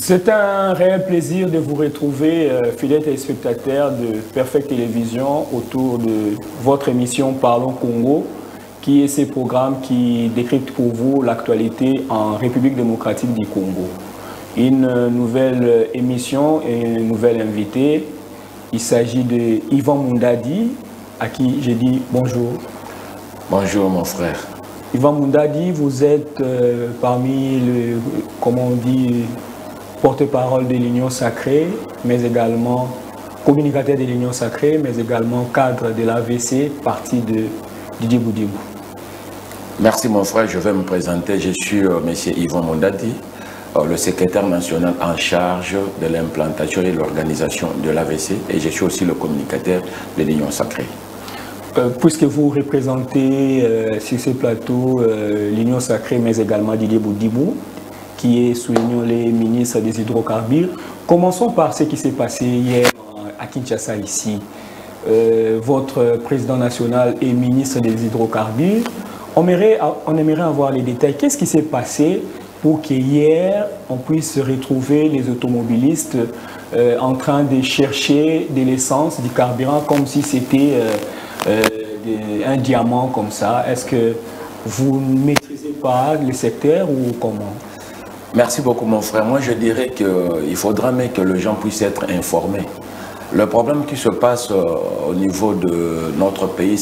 C'est un réel plaisir de vous retrouver, fidèles téléspectateurs de Perfect Télévision, autour de votre émission Parlons Congo, qui est ce programme qui décrypte pour vous l'actualité en République démocratique du Congo. Une nouvelle émission et une nouvelle invitée. Il s'agit de Yvan Moundadi, à qui j'ai dit bonjour. Bonjour mon frère. Yvan Moundadi, vous êtes parmi le, comment on dit, porte-parole de l'Union Sacrée, mais également communicateur de l'Union Sacrée, mais également cadre de l'AVC, parti de Didier Boudibou. Merci mon frère, je vais me présenter. Je suis M. Yvan Moundadi, le secrétaire national en charge de l'implantation et de l'organisation de l'AVC, et je suis aussi le communicateur de l'Union Sacrée. Puisque vous représentez sur ce plateau l'Union Sacrée, mais également Didier Boudibou, qui est, soulignons les ministres des hydrocarbures. Commençons par ce qui s'est passé hier à Kinshasa ici. Votre président national et ministre des hydrocarbures. On aimerait avoir les détails. Qu'est-ce qui s'est passé pour qu'hier, on puisse retrouver les automobilistes en train de chercher de l'essence, du carburant, comme si c'était un diamant comme ça? Est-ce que vous ne maîtrisez pas le secteur ou comment? Merci beaucoup mon frère. Moi je dirais qu'il faudra même que les gens puissent être informés. Le problème qui se passe au niveau de notre pays,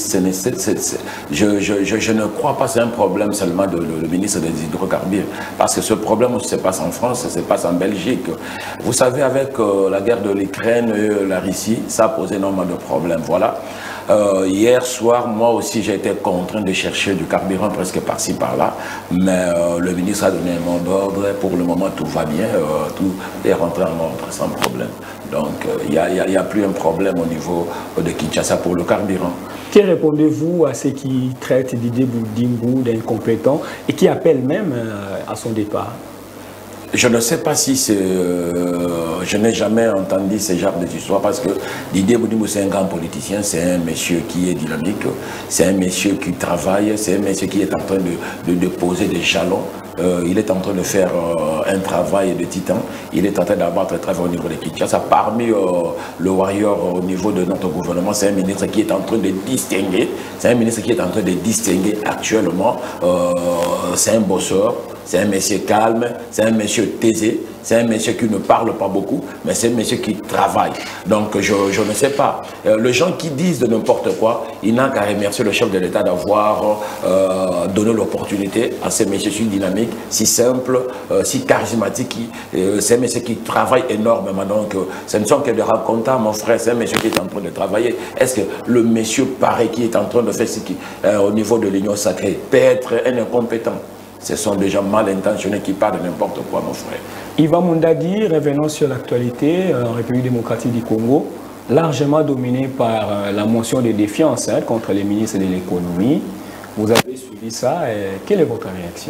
je ne crois pas que c'est un problème seulement du ministre des hydrocarbures. Parce que ce problème se passe en France, ça se passe en Belgique. Vous savez, avec la guerre de l'Ukraine et la Russie, ça a posé énormément de problèmes. Voilà. Hier soir, moi aussi, j'ai été contraint de chercher du carburant presque par-ci, par-là. Mais le ministre a donné un mot d'ordre. Pour le moment, tout va bien. Tout est rentré en ordre sans problème. Donc, il n'y a plus un problème au niveau de Kinshasa pour le carburant. Que répondez-vous à ceux qui traitent Didier Boudibou d'incompétent et qui appellent même à son départ? Je ne sais pas si c'est... je n'ai jamais entendu ce genre d'histoire parce que Didier Boudibou, c'est un grand politicien, c'est un monsieur qui est dynamique, c'est un monsieur qui travaille, c'est un monsieur qui est en train de poser des jalons. Il est en train de faire un travail de titan. Il est en train d'avoir un travail au niveau de Kinshasa. Parmi le warrior au niveau de notre gouvernement, c'est un ministre qui est en train de distinguer. C'est un ministre qui est en train de distinguer actuellement. C'est un bosseur. C'est un monsieur calme, c'est un monsieur taisé, c'est un monsieur qui ne parle pas beaucoup, mais c'est un monsieur qui travaille. Donc je ne sais pas. Les gens qui disent de n'importe quoi, il n'a qu'à remercier le chef de l'État d'avoir donné l'opportunité à ces messieurs si dynamiques, si simples, si charismatiques. C'est un monsieur qui travaille énormément. Donc ce ne sont que des racontants, mon frère, c'est un monsieur qui est en train de travailler. Est-ce que le monsieur pareil qui est en train de faire ce qui, au niveau de l'Union Sacrée, peut être un incompétent? Ce sont des gens mal intentionnés qui parlent de n'importe quoi, mon frère. Yvan Moundadi, revenons sur l'actualité en République démocratique du Congo, largement dominée par la motion de défiance contre les ministres de l'économie. Vous avez suivi ça. Quelle est votre réaction?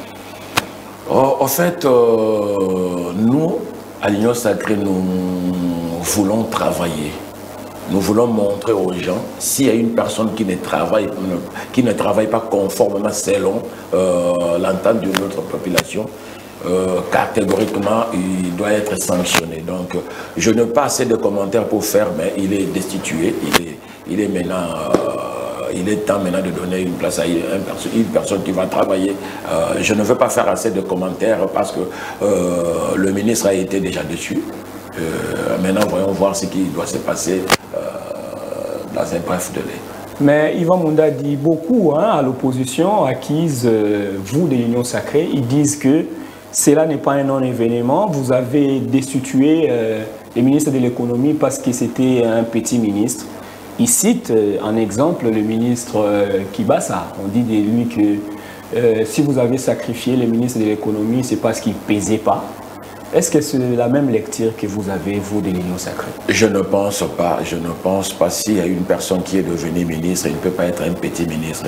En fait, nous, à l'Union Sacrée, nous voulons travailler. Nous voulons montrer aux gens, s'il y a une personne qui ne travaille pas conformément selon l'entente de notre population, catégoriquement, il doit être sanctionné. Donc, je n'ai pas assez de commentaires pour faire, mais il est destitué. Il est maintenant... il est temps maintenant de donner une place à une personne qui va travailler. Je ne veux pas faire assez de commentaires parce que le ministre a été déjà dessus. Maintenant, voyons voir ce qui doit se passer dans un bref délai. Mais Yvan Moundadi, beaucoup à l'opposition acquise, vous de l'Union Sacrée, ils disent que cela n'est pas un non-événement. Vous avez destitué le ministre de l'économie parce que c'était un petit ministre. Il cite en exemple le ministre Kibasa. On dit de lui que si vous avez sacrifié le ministre de l'économie, c'est parce qu'il ne pesait pas. Est-ce que c'est la même lecture que vous avez, vous, de l'Union Sacrée? Je ne pense pas. Je ne pense pas. S'il y a une personne qui est devenue ministre, il ne peut pas être un petit ministre.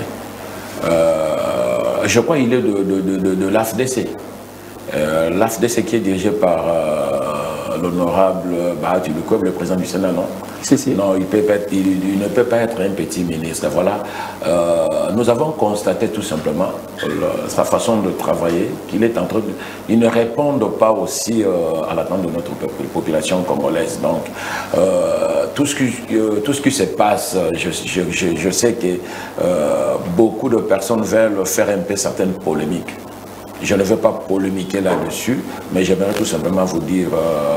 Je crois qu'il est de l'AFDC. L'AFDC qui est dirigé par l'honorable Bahati Lukweb, le président du Sénat, non? Si. Non, il ne peut pas être un petit ministre. Voilà. Nous avons constaté tout simplement sa façon de travailler, qu'il est en train de... Il ne répond pas aussi à l'attente de notre population congolaise. Donc, tout ce qui se passe, je sais que beaucoup de personnes veulent faire un peu certaines polémiques. Je ne veux pas polémiquer là-dessus, mais j'aimerais tout simplement vous dire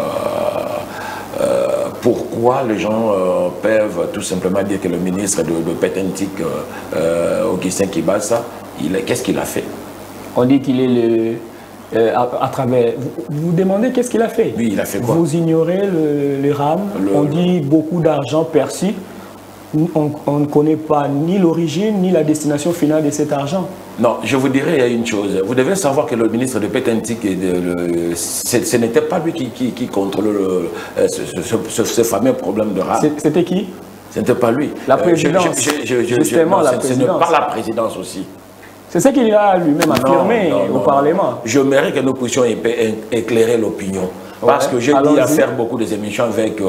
pourquoi les gens peuvent tout simplement dire que le ministre de Petentik, Augustin Kibasa, qu'est-ce qu'il a fait? On dit qu'il est à travers... Vous demandez qu'est-ce qu'il a fait? Oui, il a fait quoi? Vous ignorez le RAM, on dit beaucoup d'argent perçu. On ne connaît pas ni l'origine ni la destination finale de cet argent. Non, je vous dirais, il y a une chose. Vous devez savoir que le ministre de Petentik, ce n'était pas lui qui contrôlait ce fameux problème de RAM. C'était qui? Ce n'était pas lui. La présidence. Justement, la présidence. Ce n'est pas la présidence aussi. C'est ce qu'il a lui-même affirmé au Parlement. Je mérite que nous puissions éclairer l'opinion. Parce que j'ai dit à faire beaucoup des émissions avec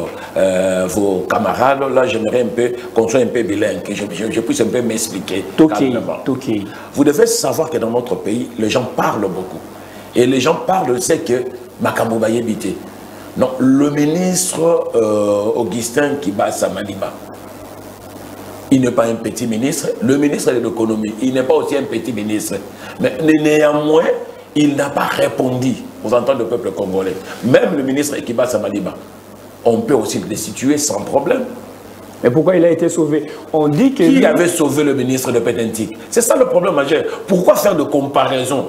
vos camarades. Là, j'aimerais un peu qu'on soit un peu bilingue, que je puisse un peu m'expliquer. Vous devez savoir que dans notre pays, les gens parlent beaucoup. Et les gens parlent, c'est que Makambo Bayebite. Non, le ministre Augustin Kibasa Maliba, il n'est pas un petit ministre. Le ministre de l'économie, il n'est pas aussi un petit ministre. Mais néanmoins, il n'a pas répondu aux ententes du peuple congolais. Même le ministre Kibasa Maliba, on peut aussi le destituer sans problème. Mais pourquoi il a été sauvé? On dit que... Qui avait sauvé le ministre de Petentik? C'est ça le problème majeur. Pourquoi faire de comparaison?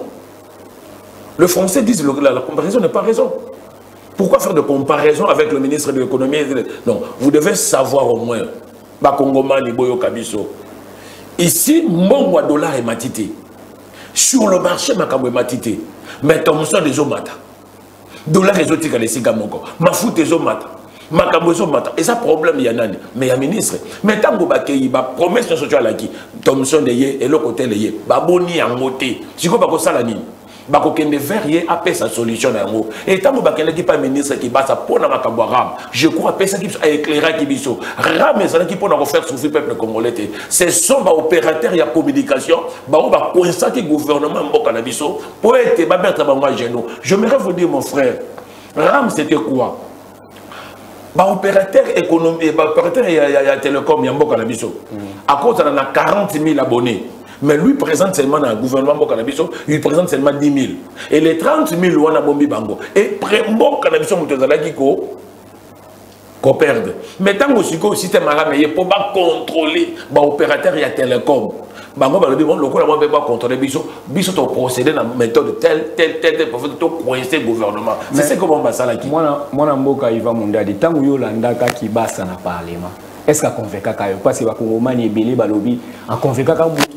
Le français dit que la comparaison n'est pas raison. Pourquoi faire de comparaison avec le ministre de l'économie? Non, vous devez savoir au moins, Bakongomani Boyo Kabiso, ici, Mbongwa dollar est matité. Sur le marché, Makambo est matité. Mais Thomson des Omata. Dollar exotique à l'essiga moko. Mafout des Omata. Makambo des Omata. Et ça, problème, il y en a. Mais il y a ministre. Mais tant que vous promesse de social qui Thomson de Yé et l'autre côté de Yé. Baboni en moté. Si vous avez ça la ligne. Bakokende verrier a fait sa solution en haut. Et tant que vous n'avez pas ministre qui bat sa peau dans Makambo Ram, je crois que ça qui a éclairé qui biso. Ram est qui peut faire souffrir le peuple congolais. Ce sont les opérateurs de communication, les coincants qui gouvernement Mbokanabiso pour être mettre à genoux. Je voudrais vous dire, mon frère, Ram c'était quoi? Opérateur économique, opérateur télécom, Mbokanabiso. À cause de 40 000 abonnés. Mais lui présente seulement dans le gouvernement Mbokanabiso, il présente seulement 10 000. Et les 30 000, on a bombi bango. Et Mbokanabiso, qu'on perde. Mais tant que le système arabe pour contrôler l'opérateur et la télécom, bango va le dire, le gouvernement ne peut pas contrôler biso procéder dans la méthode telle pour coincer le gouvernement. C'est ce que on va faire là. Moi, Mboka Iva Mundadi, tant que Yolanda qui basse dans le Parlement. Est-ce qu'on convainc parce que les Congolais sont belé balobi en convainc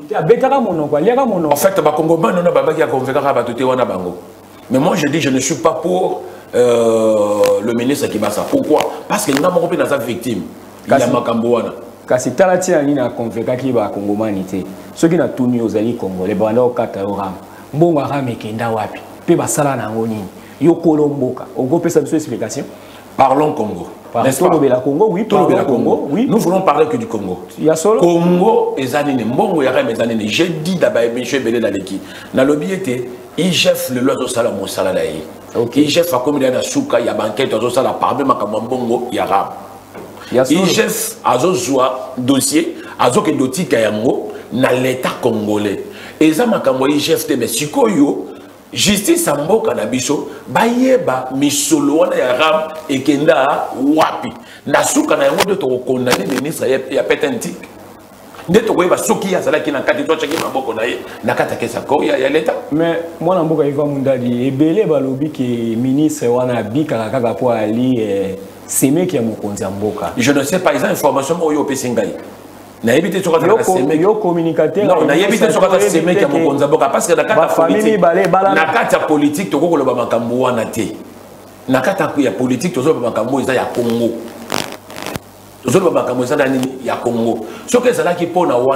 en fait les Congolais non pas qui a convainc bango. Mais moi je dis je ne suis pas pour le ministre Kibasa. Pourquoi? Parce qu'il n'a pas compris dans sa victime. Il y a Makamboana. Kasi talati ani na convainc ki ba Congolais té. Ceux qui na tourné aux alliés congolais banda okata ram. Mbongo rame kenda wapi? Pe ba sala na ngoni. Yo kolomboka. On go pesa une explication. Parlons Congo. Congo, oui, Congo, oui. Nous voulons parler que du Congo. Congo et Zanine, Mbongo Yara et Zanine. J'ai dit d'abord, M. Belé Daleki, dans le billet, IGF le loi de Salam au Saladaï. IGF a commis un souka, il y a banquette, il y a parmi Mbongo Yara. IGF a zozoa dossier, a zoké doti kayango, dans l'État congolais. Et ça m'a kamwa IGF te, mais sikoyo. Justice à Mboka na biso bayeba misolo wana ya ram ekenda wapi na suka na yango de to condamner ministre ya Petentik nde to koyeba soki ya zalaki na kati to chaki maboko na ye na kata kesa ko ya l'état. Mais moi na Mboka Iva Mundadi ebele balobi ke ministre wana bika kaka po ali semeki ya mokonzi ya mboka. Je ne sais pas les informations oyo pesingai. Na évité sur la semaine yo communicateur non na évité sur la semaine qui a mon konzaboka parce que na kata politique to ko lo ba makambo wana te na kata ya politique to zo ba makambo isa ya Congo to zo ba makambo isa nani ya Congo ce que ça là qui pona wana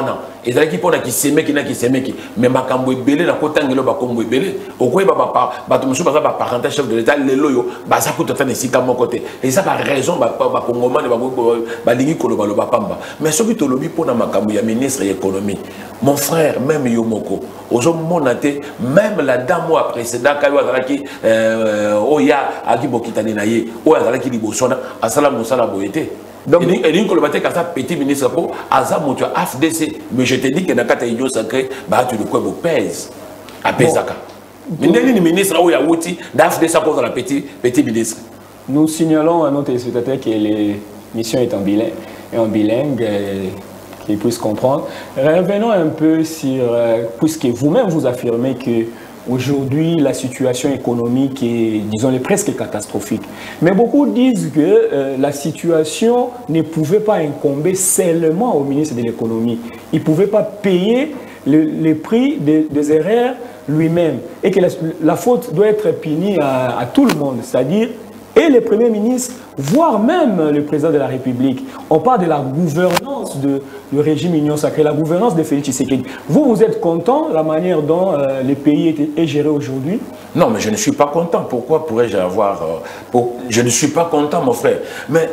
ezalaki mpona kisemeki na kisemeki mais makambo ebele na kotangelo bakombo ebele okoyeba bato mosusu baza baparentage chef de l'état lelo oyo baza kuta ata na esika moko te eza baraison bakongomane balingi kolobaloba pamba mais soki tolobi mpona makambo ya ministre ya économie mon frère même yo moko ozomona te même la dame oyo précédent kayo azalaki oya aki bokitani na ye oyo azalaki liboso wana asala mosala boye te. Donc, il petit ministre pour Azamoto AFDC, mais je te dis que dans le Union sacrée, tu de quoi vous pèse à Pesaka. Mais le ministre où il y a outil d'AFDC pour la petit ministre. Nous signalons à nos téléspectateurs que l'émission est en bilingue, qu'ils puissent comprendre. Revenons un peu sur, puisque vous-même vous affirmez que aujourd'hui, la situation économique est, disons, presque catastrophique. Mais beaucoup disent que la situation ne pouvait pas incomber seulement au ministre de l'économie. Il ne pouvait pas payer les prix des erreurs lui-même. Et que la faute doit être punie à tout le monde, c'est-à-dire et le Premier ministre, voire même le président de la République. On parle de la gouvernance du régime Union sacrée, la gouvernance de Félix Tshisekedi. Vous êtes content de la manière dont le pays est géré aujourd'hui? Non, mais je ne suis pas content. Pourquoi pourrais-je avoir... Je ne suis pas content, mon frère. Mais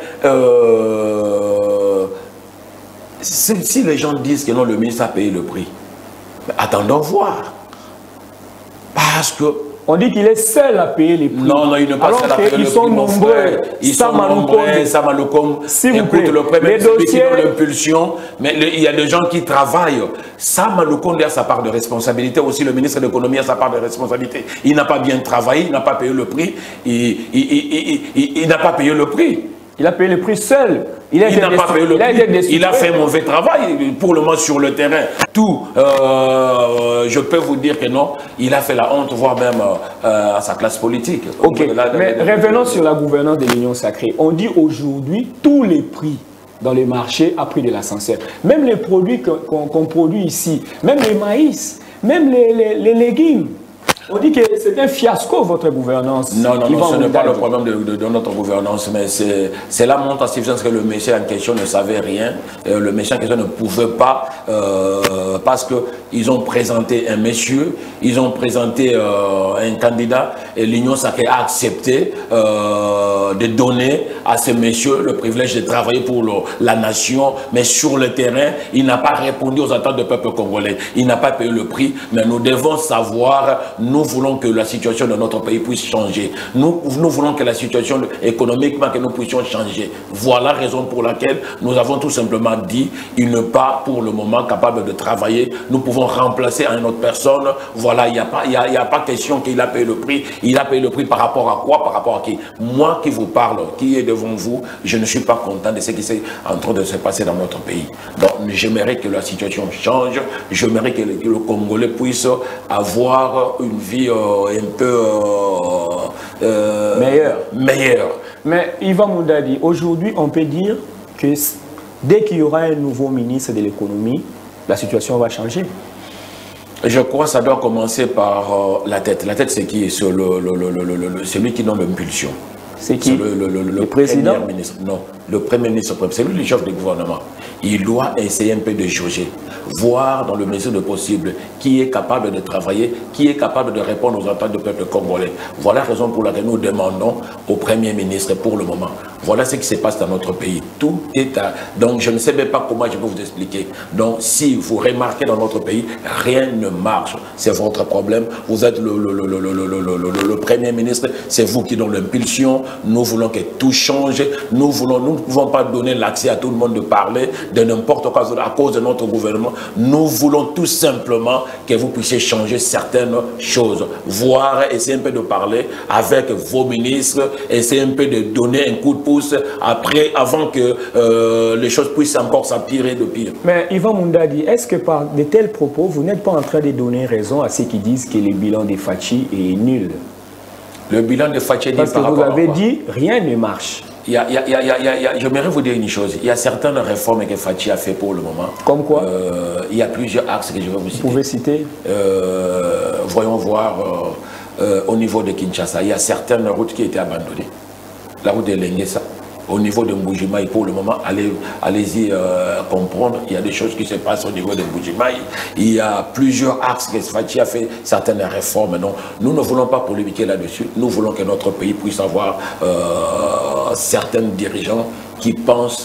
si les gens disent que non, le ministre a payé le prix, attendons voir. Parce que... On dit qu'il est seul à payer les prix. Non, il ne pas seul à payer les prix. Ils sont nombreux. Ils sont nombreux. Samaloukom, écoute, le premier qui donne l'impulsion, mais il y a des gens qui travaillent. Samaloukom a sa part de responsabilité. Aussi, le ministre de l'économie a sa part de responsabilité. Il n'a pas bien travaillé, il n'a pas payé le prix. Il n'a pas payé le prix. Il a payé le prix seul. Il a fait un mauvais travail pour le moment sur le terrain. Tout, je peux vous dire que non, il a fait la honte, voire même à sa classe politique. Ok, mais revenons sur la gouvernance de l'Union sacrée. On dit aujourd'hui tous les prix dans les marchés à prix de l'ascenseur. Même les produits qu'on produit ici, même les maïs, même les légumes. On dit que c'est un fiasco, votre gouvernance. Non, ce n'est pas le problème de notre gouvernance, mais c'est la montée en suffisance que le monsieur en question ne savait rien. Le monsieur en question ne pouvait pas, parce qu'ils ont présenté un monsieur, ils ont présenté un candidat, et l'Union sacrée a accepté de donner à ce monsieur le privilège de travailler pour la nation, mais sur le terrain, il n'a pas répondu aux attentes du peuple congolais. Il n'a pas payé le prix, mais nous devons savoir... Nous voulons que la situation de notre pays puisse changer. Nous voulons que la situation économiquement, que nous puissions changer. Voilà la raison pour laquelle nous avons tout simplement dit il n'est pas pour le moment capable de travailler. Nous pouvons remplacer à une autre personne. Voilà, il n'y a pas question qu'il a payé le prix. Il a payé le prix par rapport à quoi? Par rapport à qui? Moi qui vous parle, qui est devant vous, je ne suis pas content de ce qui est en train de se passer dans notre pays. Donc j'aimerais que la situation change. J'aimerais que le Congolais puisse avoir une vie un peu meilleure. Mais Yvan Moundadi, aujourd'hui, on peut dire que dès qu'il y aura un nouveau ministre de l'économie, la situation va changer. Je crois que ça doit commencer par la tête. La tête, c'est qui? C'est celui qui donne l'impulsion. C'est qui? Le président ministre. Non, le premier ministre, c'est lui le chef du gouvernement. Il doit essayer un peu de jauger, voir dans le mesure de possible qui est capable de travailler, qui est capable de répondre aux attentes du peuple congolais. Voilà la raison pour laquelle nous demandons au premier ministre pour le moment. Voilà ce qui se passe dans notre pays. Tout est à... Donc je ne sais même pas comment je peux vous expliquer. Donc si vous remarquez dans notre pays, rien ne marche. C'est votre problème. Vous êtes le premier ministre, c'est vous qui donnez l'impulsion. Nous voulons que tout change. Nous ne pouvons pas donner l'accès à tout le monde de parler de n'importe quoi à cause de notre gouvernement. Nous voulons tout simplement que vous puissiez changer certaines choses. Voir, essayer un peu de parler avec vos ministres, essayer un peu de donner un coup de pouce après, avant que les choses puissent encore s'empirer de pire. Mais Yvan Moundadi, est-ce que par de tels propos, vous n'êtes pas en train de donner raison à ceux qui disent que le bilan de Fachi est nul? Le bilan de Fachi, parce que vous avez dit rien ne marche. J'aimerais vous dire une chose. Il y a certaines réformes que Fachi a fait pour le moment. Comme quoi? Il y a plusieurs axes que je vais vous citer. Vous pouvez citer? Voyons voir au niveau de Kinshasa. Il y a certaines routes qui étaient abandonnées. La route de Lenguesa, au niveau de Mbujimaï. Pour le moment, allez-y comprendre, il y a des choses qui se passent au niveau de Mbujimaï. Il y a plusieurs axes que Fachi a fait certaines réformes. Non, nous ne voulons pas polémiquer là-dessus. Nous voulons que notre pays puisse avoir certains dirigeants qui pensent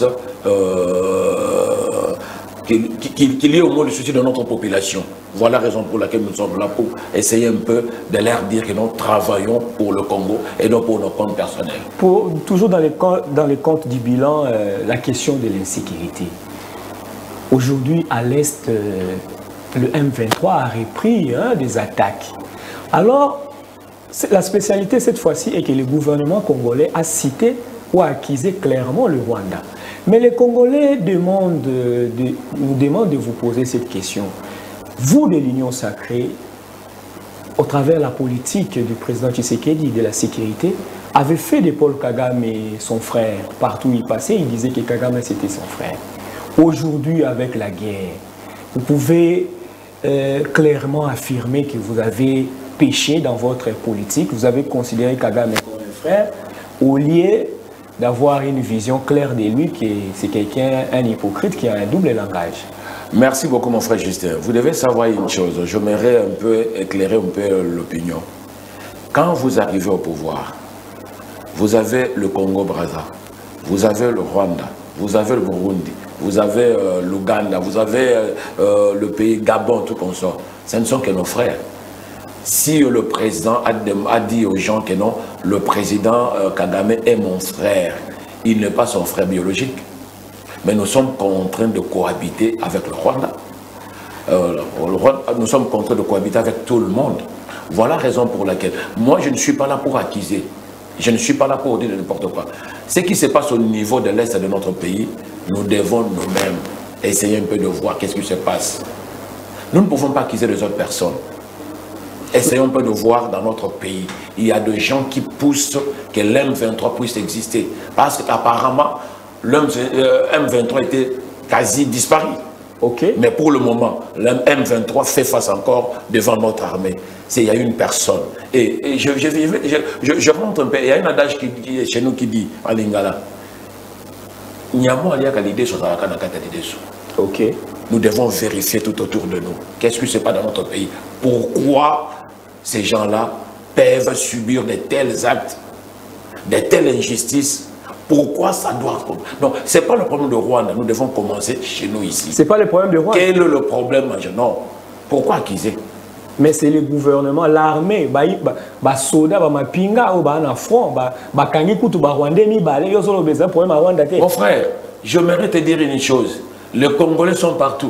qu'il y ait au moins le souci de notre population. Voilà la raison pour laquelle nous sommes là, pour essayer un peu de leur dire que nous travaillons pour le Congo et non pour nos comptes personnels. Toujours dans les comptes du bilan, la question de l'insécurité. Aujourd'hui, à l'Est, le M23 a repris des attaques. Alors, la spécialité cette fois-ci est que le gouvernement congolais a cité ou a accusé clairement le Rwanda. Mais les Congolais nous demandent de vous poser cette question. Vous, de l'Union sacrée, au travers de la politique du président Tshisekedi de la sécurité, avez fait de Paul Kagame son frère. Partout où il passait, il disait que Kagame c'était son frère. Aujourd'hui, avec la guerre, vous pouvez clairement affirmer que vous avez péché dans votre politique, vous avez considéré Kagame comme un frère, au lieu d'avoir une vision claire de lui, que c'est quelqu'un, un hypocrite qui a un double langage. Merci beaucoup mon frère Justin. Vous devez savoir une chose, j'aimerais un peu éclairer un peu l'opinion. Quand vous arrivez au pouvoir, vous avez le Congo-Brazza, vous avez le Rwanda, vous avez le Burundi, vous avez l'Ouganda, vous avez le pays Gabon, tout comme ça. Ce ne sont que nos frères. Si le président a dit aux gens que non, le président Kagame est mon frère, il n'est pas son frère biologique. Mais nous sommes contraints de cohabiter avec le Rwanda. Nous sommes contraints de cohabiter avec tout le monde. Voilà la raison pour laquelle moi je ne suis pas là pour accuser. Je ne suis pas là pour dire n'importe quoi. Ce qui se passe au niveau de l'Est de notre pays, nous devons nous-mêmes essayer un peu de voir qu'est-ce qui se passe. Nous ne pouvons pas accuser les autres personnes. Essayons un peu de voir dans notre pays. Il y a des gens qui poussent que l'M23 puisse exister. Parce qu'apparemment, l'M23 était quasi disparu. Okay. Mais pour le moment, l'M23 fait face encore devant notre armée. Il y a une personne. Et je rentre un peu. Il y a un adage qui est chez nous qui dit, à Lingala, okay. Nous devons vérifier tout autour de nous. Qu'est-ce qui se passe dans notre pays? Pourquoi ces gens-là peuvent subir de tels actes, de telles injustices? Pourquoi ça doit... Non, ce n'est pas le problème de Rwanda. Nous devons commencer chez nous ici. Ce n'est pas le problème de Rwanda. Quel est le problème? Non. Pourquoi accuser? Mais c'est le gouvernement, l'armée, les soldats, les pinga, les front, les Rwandais, les mon frère, j'aimerais te dire une chose. Les Congolais sont partout.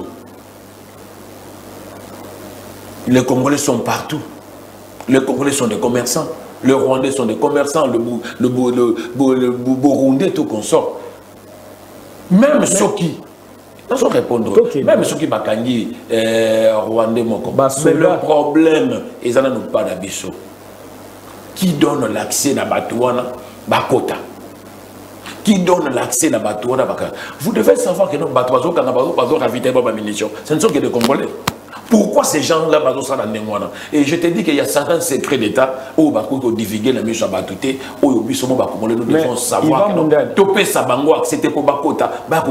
Les Congolais sont partout. Les Congolais sont des commerçants. Les Rwandais sont des commerçants. Le Burundais, tout qu'on sort. Même ceux qui... Nous répondre. Okay. Même ceux qui bakangi Rwandais moko. Mais le problème, ils n'en ont pas d'abisso. Qui donne l'accès à Batouana, Bakota? Qui donne l'accès à Batouana, Bakota? Vous devez savoir que nos Batouazo, quand nous avons ravité ma munition, ce ne sont que des Congolais. Pourquoi ces gens-là sont dans les mois? Et je te dis qu'il y a certains secrets d'État où ils divulguer la mission à Batouté, où nous devons savoir que Topé Sabango accepté pour Bakota,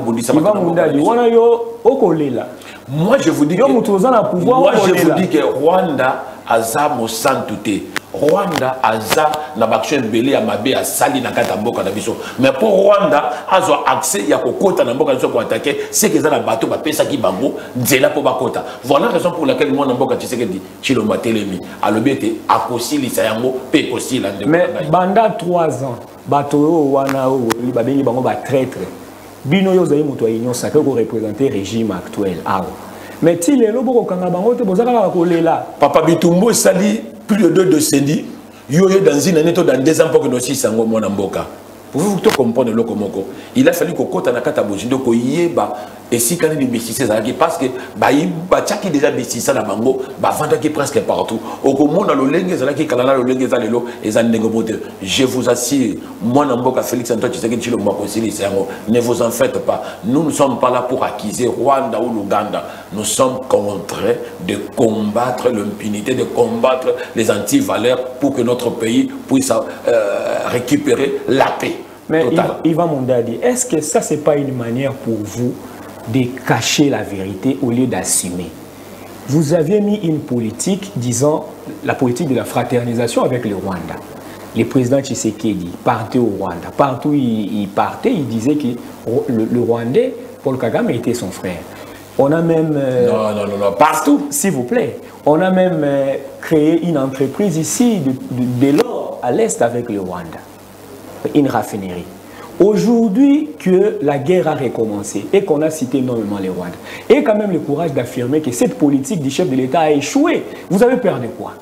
moi je vous dis que Rwanda Aza Mosantouté. Rwanda Aza na baktion belé à Mabé à Sali na Katamboka na biso. Mais pour Rwanda, Azo accès ya kokota na mboka biso pour attaquer, c'est que ça na bateau ba pesa ki bango nzela po bakota. Voilà la raison pour laquelle moi na mboka Tshisekedi Chilomba Telemi a le bete akosili sayango pe kosila ndeko. Mais banda 3 ans, bateau wana o ba bengi bango ba traître. Bino yo zayi muto union sacrée ko représenter régime actuel. Mais si les loboko kanga bango te bozaka ka kolela. Papa Bitumbo sali plus de 2 décennies, yo dans une année, dans 2 ans pour que nous soyons en mboka. Vous comprenez le komoko. Il a fallu que Kota Nakata Bojindo ko yeba et si quand il bétissait parce que qui déjà bétissé la bango vendre qui presque partout. Au monde le lengue zalaki kalala le lengue zalelo et zandengo mote. Je vous assure, moi Namboka Félix Antoine Tshisekedi Tshilombo Makosili Sango, ne vous en faites pas. Nous ne sommes pas là pour accuser Rwanda ou l'Ouganda. Nous sommes contraints de combattre l'impunité, de combattre les anti-valeurs pour que notre pays puisse récupérer la paix. Mais Yvan Mondadi, est-ce que ça, c'est pas une manière pour vous de cacher la vérité au lieu d'assumer? Vous aviez mis une politique, disons, la politique de la fraternisation avec le Rwanda. Le président Tshisekedi partait au Rwanda. Partout où il partait, il disait que le Rwandais, Paul Kagame, était son frère. On a même... non, partout. S'il vous plaît. On a même créé une entreprise ici, de l'or, à l'est avec le Rwanda. Une raffinerie. Aujourd'hui que la guerre a recommencé et qu'on a cité énormément les Rwandais, et quand même le courage d'affirmer que cette politique du chef de l'État a échoué, vous avez peur de quoi?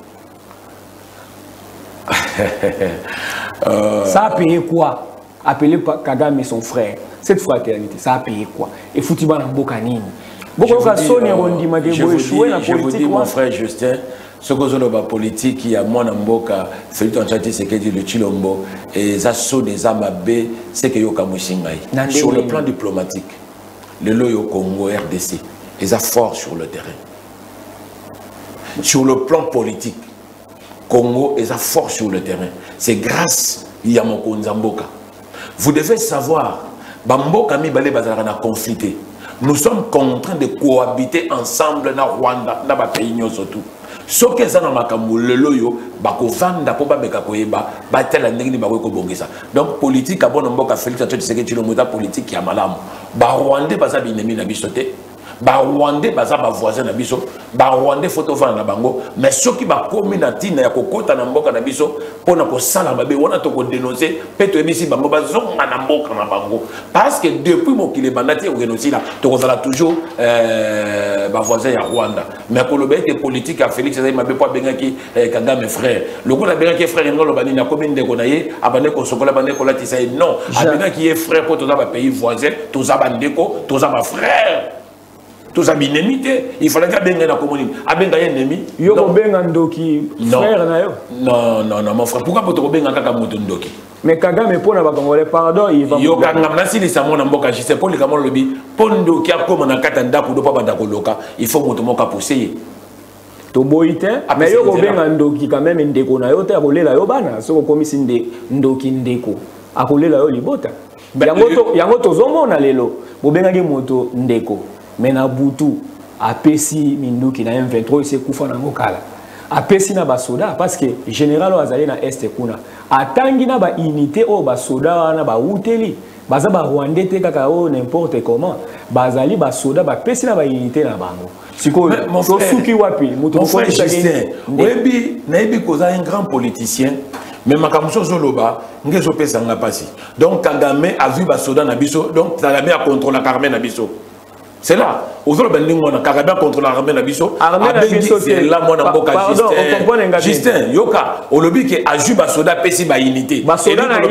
Ça a payé quoi? Appeler Kagame et son frère, cette fraternité, ça a payé quoi? Et Foutiba Nambokanini. Je vous dis, mon frère Justin, ce que je veux politique, il y a moi Namboka, Félix Antoine Tshisekedi, le Chilombo, et ça sont des amabés, c'est que Yoka Mushingai. Sur le plan diplomatique, le Loyo Congo RDC, ils sont forts sur le terrain. Sur le plan politique, Congo est fort sur le terrain. C'est grâce à Yamoko Nzamboka. Vous devez savoir, Bamboka Mibale Bazarana conflité. Nous sommes contraints de cohabiter ensemble dans Rwanda, dans le pays surtout. Ce que ça n'a pas le loyo, bako vanda po ba beka koyeba, ba tela ndenge ba ko bongisa. Donc politique a bon mboka Félix Antoine Tshisekedi le mota politique ya malamu. Ba Rwandais baza binemi na bisote. Ba Rwandais baza ba voisin na biso. Ba Rwandais photo vana na bango, mais ceux qui ba komi na tina ya kokota na mboka na biso pona ko sala mabe wana to ko dénoncer peto emisi bango bazonga na mboka na bango parce que depuis mokile bandati ko génocide là to ko sala toujours ba voisin ya Rwanda mais ko lobe que politique à Félix Tshisekedi mabe po bengaki Kagame frère le ko na bengaki frère ngolo bani na commune de ko na ye abane ko sokola bane ko latisa non abengaki ye frère po to za ba pays voisin to za bandeko to za ba frère. Tous amis ennemis, il fallait que Benga na commune. Abenga ennemi. Yo Benga Ndoki frère na yo. Non, mon frère. Pourquoi tu Benga kaka moto Ndoki? Mais Kagame pona ba Congolais pardon, il va. Yo kanga nasi li samo na mboka jise pour le kamon lobi. Pondo ki akoma na kata ndako do pa banda koloka. Il faut moto moka pousser. To boite. Mais yo Benga Ndoki quand même ndeko na yo te akolela yo bana. Soko komisi Ndoki ndeko. Akolela yo libota. Yango to zongo na lelo. Bo benga ki moto ndeko. Mais na butu apesi minduki na M23 c'est kufa na ngokala apesi na basoda parce que général azali na est kuna atangi na ba unité o basoda na ba uteli baza ba Rwandais te kaka o n'importe comment bazali basoda ba pesi na ba unité na bango siko so suki wapi muto mon frère Justin webi na ebi koza un grand politicien mais makamuso zoloba ngezo pesa nga pasi donc Kagame a vu basoda na biso donc Kagame a contrôlé l'armée na biso. C'est là. Aujourd'hui, Kagame contre l'armée Nabiso. C'est là, mon amboka Justin. Yoka, au lobby qui a joué Basoda Pessi ba unité. Basoda na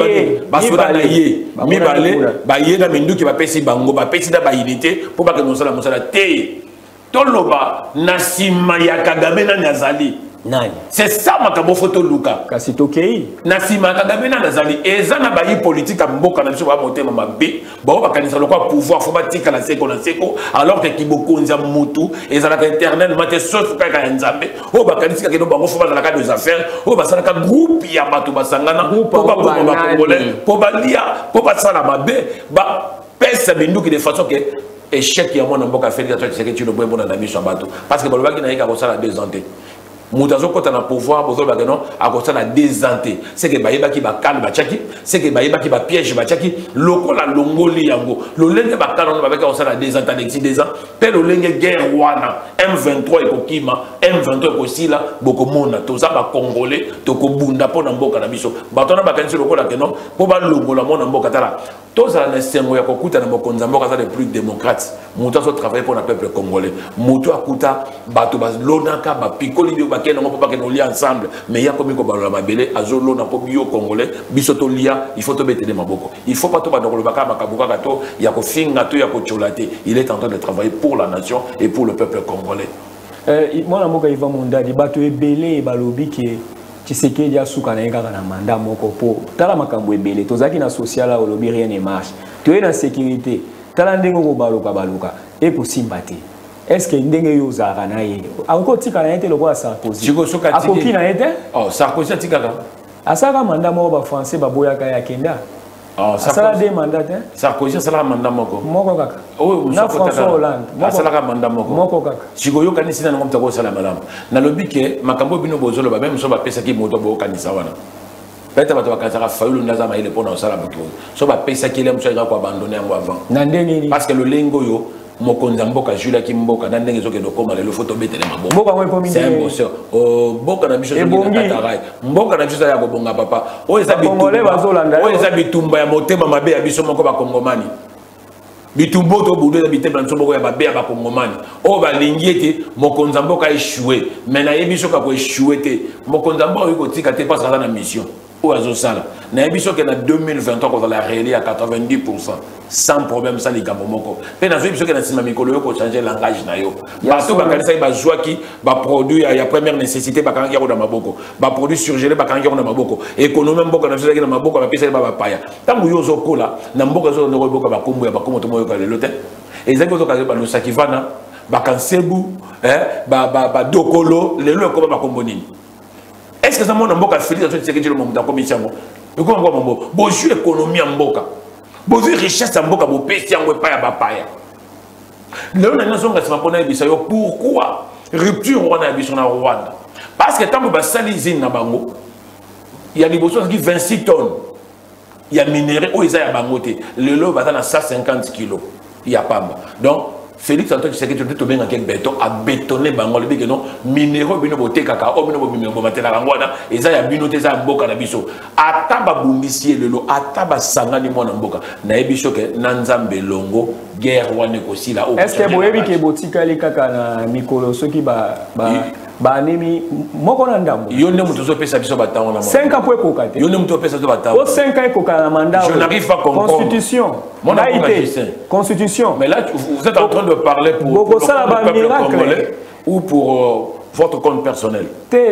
ye. Mi balé, ba ye na mindu qui va Pessi bango, ba Pessi da ba unité pour pas que nous soyons la té. Toloba, Nasima ya Kagame na Nazali. C'est ça ma kabo photo Luka. Kasitokei. Nasima Kagame na Nazali. Et ça na bayi politique à mboka na biso ba monter ma bé. Ba ba kanisa lokwa pouvoir faut ba tika la seko na seko alors que kiboko nza mutu et ça la interne mate sauf ka ka nzambe. O ba kanisa ke no bango faut ba la ka des affaires. O ba ça la ka groupe ya bato basangana pour ba congolais pour ba lia pour ba ça la mabe ba pesa bindu ki de façon que échec ya mona mboka Félix Antoine Tshisekedi le boy bona na biso bato parce que ba lobaki na yika ko ça la désanté. Moutazo quand on a pouvoir, bozo bagano, à cause de la désanté. C'est que baïba qui va calme bachaki, c'est que baïba qui va piège bachaki, loko la longoli yango. Le lenge va calme avec la désanté d'ici des ans. Tel le lenge guerre wana, M23 et Kokima, M23 et Kosila, beaucoup mona, tout ça va congolais, toko bunda pour n'amboka na biso. Batona bakansi loko la kenon, pour ba longo la mona mboka tala. Tout ça na sengo ya kokuta na mokonza mboka ça les plus démocrates. Moutazo travaille pour le peuple congolais. Moutou akuta bato bas lonaka ba pikoli ba keno mo pas que nous lions ensemble mais il y a comme ko balola mabele azolo na po bio congolais bisoto lia il faut to betele maboko il faut pas to ba ndoko baka makabuka kato ya ko finga to ya ko cholate il est en train de travailler pour la nation et pour le peuple congolais moi na moka Yvan Mondadi bato ebele balobi ke Tshisekedi asuka na ngaka na mandat moko po tala makambo ebele tozaki na social la olobi rien ne marche to na sécurité tala ndengo ko baluka et pour sympathie. Est-ce que ndenge yo zara na ye encore tika na été le roi Sarkozy akoki na été oh Sarkozy tika ka asaka mandat mo ba français ba boyaka ya kenda Ça a des mandats. Sarkozy, ça a un mandat. Moko kaka. Oui, François Hollande. Ça a un mandat. Moko kaka. Si vous avez un candidat, vous avez un mandat. Dans le but que Makambo Bino Bozolo, même si vous avez un moto pour candidat. Peut-être que vous avez fait un candidat pour nous. Si vous avez fait un candidat, vous avez abandonné avant. Parce que le lingo, mokonza mboka Jules Kimboka na ndenge zoke dokoma le photo betele maboko c'est un bosseur mboka na biso mboka na biso ya kobonga papa o eza bitumba ya motema mabe ya biso moko ba kongomani bitumbo to budo ya bitemba na mboka ya mabe ya ba kongomani o ba lingiete mokonza mboka échoué mais na yebiso ka ko échoué te mokonza mboka yiko tika te parce que na mission ou azosala na yebiso ke na 2023 quand la réalité à 90% sans problème ça les gambomoko mais na yebiso ke na sima mikolo yo ko changer langage na yo bato ba kanisa ba joie qui ba produit ya première nécessité ba kangi ko na maboko ba produit surgelé ba kangi ko na maboko économie mboka na biso na maboko ba pesa ba paya tangu yo zokola na mboka zo no boka ba kombo ya ba komo to moyo ka le lote ezaki zo ka ba lo sakivana ba kansebu ba dokolo le lo ko ba kombo nini. Est-ce que ça m'a dit que Félix a dit que le monde a commis ça? Mais comment on va bonjour économie en boka, bonjour richesse en boka, bon pays en wepaya bapaya. Là on a une nation qui s'appelle Nabisa. Pourquoi rupture on a vu sur la Rwanda? Parce que tant que Bassalizine na bango, il y a des besoins qui 26 tonnes. Il y a minerai où ils a bangoté. Le lot va dans 150 kilos. Il y a pas. Donc Félix Antoine Tshisekedi tout bien en quel béton a bétonné bango le que non minéraux bino boté kaka o bino bo matela rangwana et ça ya bino te ça mboka na biso ataba bundisier le lo ataba sangani mona mboka na ebiso ke nanzambe longo guerre wane ko sila o est-ce que boyebi ke botika le kaka na mikolo soki ba anemi moko na ndambo yo ne muto zo pesa biso batango na 5 ans pour kokate yo ne muto pesa zo batango o 5 ans kokana na mandat je n'arrive pas à comprendre constitution mon constitution mais là vous êtes en train de parler pour le peuple congolais ou pour votre compte personnel.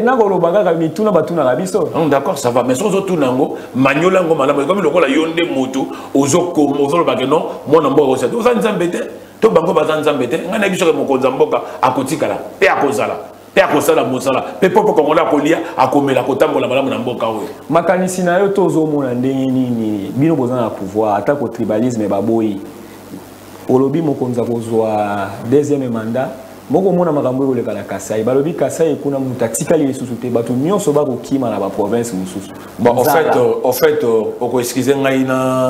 D'accord, ça va. Mais si vous avez tout nango, magnolango malamo, comme le rôle a yonde moto, ozo bageno, mon ambo aussi. Vous avez nzambete, to bango bazan nzambete, ngana biso ke mokonza mboka akotikala, pe akozala. Pe akosala mosala, pe popo kongola kolia akomela kotambola malamu na mboka oyo. Makanisi na yo tozo mona ndenge nini, bino bozana pouvoir, attaque au tribalisme baboyi. Olobi mokonza kozwa deuxième mandat. Moko mona makambo ko leka na Kasai balobi Kasai kuna mutatika li susu te bato nyonso ba ko kima na ba province mususu. Bon en fait oko excuser ngai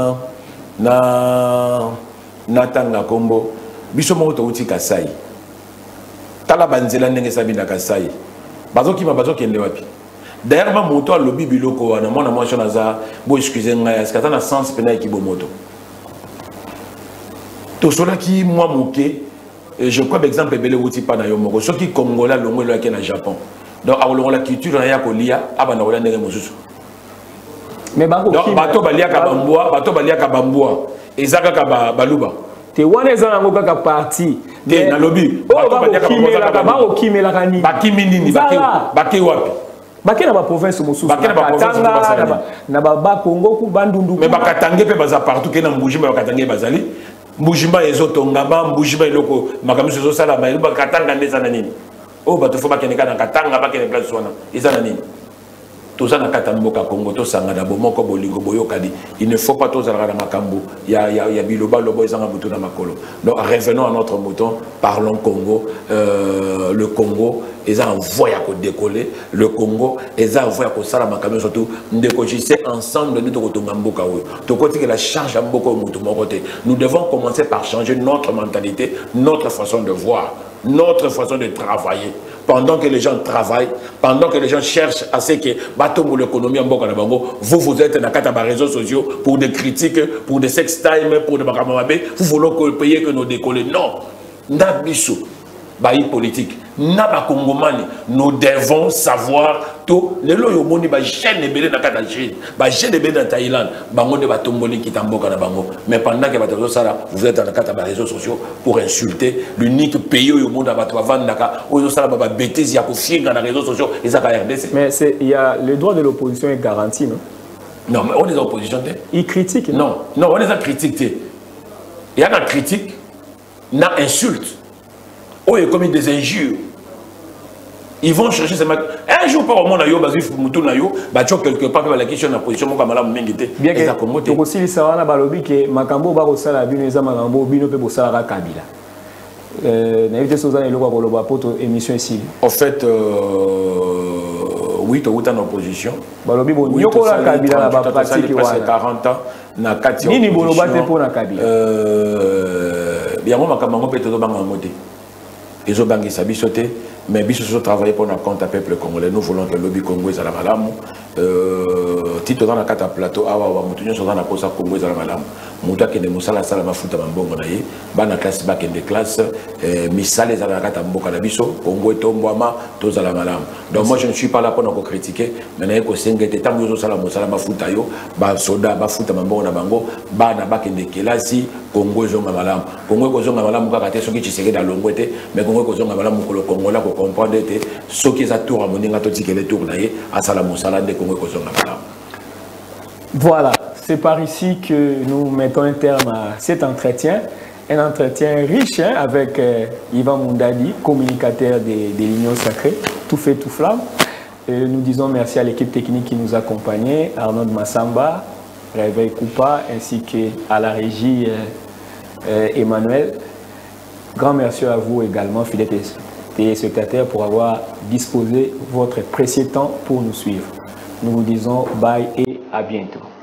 na tanga kombo biso moko to uti Kasai tala banzela ndenge sabi na Kasai bazo kima bazo kende wapi d'ailleurs ba moto alobi biloko wana mona moi naza bo excuser ngai est-ce que na sens pena ki bo moto to sola ki moi moké. Je crois par exemple Bele Wouti Pana Yomoko, ceux qui Congolais l'ont là qui est au Japon. Donc avoir la culture na ya kolia abana wala ndenge mosusu. Mais bango bato balia ka bambua ezaka ka baluba. Te wana ezana ngo kaka parti te na lobby bato balia ka bango kimela kani. Bakimi nini baki wapi? Baki na ba province mosusu. Baki na ba province na ba Congo ku bandundu. Mais bakatange pe baza partout ke na mbujima bakatange bazali. Mbujima ezotonga ba mbujima eloko makamisi ezosala ba eloko katanga ndeza na nini o bato fo bakeneka na katanga bakene place wana ezana nini toza na kata mboka Congo to sanga na bomoko bolingo boyokadi il ne faut pas tozala na makambo ya biloba lobo ezanga butu na makolo. Donc revenons à notre mouton, parlons Congo. Le Congo eza envoyé à décoller, le Congo eza envoyé à sala makambo surtout ndekojise ensemble de notre mboka oyo to côté que la charge à mboka mutu mokote. Nous devons commencer par changer notre mentalité, notre façon de voir, notre façon de travailler. Pendant que les gens travaillent, pendant que les gens cherchent à ce que bateau l'économie en Boka Nabango, vous êtes dans les réseaux sociaux pour des critiques, pour des sex time, pour des makamabé, vous voulez payer que nous décoller. Non, n'abissou, baï politique, n'aba Congomani, nous devons savoir tout. Les loyaux moni ba chaîne ebele na kata Chine, ba chaîne ebele na Thaïlande, bango de batomboli qui tamboka na bango. Mais pendant que bateau sala, vous êtes dans les réseaux sociaux pour insulter l'unique pays au monde à bateau vandaka, où sala ba bêtise ya ko finga na réseaux sociaux et ça ka RDC. Mais il y a le droit de l'opposition est garanti, non? Non, mais on est en opposition. Ils critiquent. Non, on est en critique. Il y a une critique, une insulte. On est commis des injures. Ils vont chercher ces matchs. Un jour, par moment, ils vont quelque part, la question de la position, bien que aussi les savants balobi que makambo ba kosala bino eza makambo bino pe bosala kabila. N'invite Sozana et le Waboloba pour émission ici. En fait, oui, tu es en opposition. Balobi bon, il y a la kabila là-bas pratique presque 40 ans. Na kati ni boloba te pour la kabila. Bien moi makambo pe to banga ngote. Ils ont bangé sa bisoté. Mais Bissou travaille pour notre compte à peuple congolais. Nous voulons que le lobby congolais soit la madame. Tito dans la carte à plateau, awa mutunyo sur dans la cosa congolais soit la madame. Muta qui ne musala sala mafuta mambongo na ye. Bana classe back in the class. Misale za la carte à mboka na biso. Congo tombwama toza la madame. Donc moi je ne suis pas là pour nous critiquer. Mais na yeko sengete tango zo sala musala mafuta yo. Ba soda mafuta mambongo na bango. Bana back in the class. Congo zonga madame. Congo zonga madame kaka te soki chiseke da longwete. Mais Congo zonga madame mukolo congolais comprendre que ce qui est à tour à moninga toti que les tours d'ailleurs à Salamou Salade de Congo. Voilà, c'est par ici que nous mettons un terme à cet entretien. Un entretien riche hein, avec Ivan Moundadi, communicateur de l'Union Sacrée, tout fait, tout flamme. Et nous disons merci à l'équipe technique qui nous accompagnait, Arnaud Massamba, Réveil Koupa, ainsi qu'à la régie Emmanuel. Grand merci à vous également, fidèles téléspectateurs, pour avoir disposé votre précieux temps pour nous suivre. Nous vous disons bye et à bientôt.